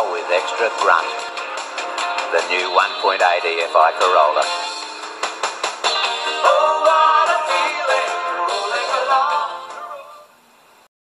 now with extra grunt. The new 1.8 EFI Corolla.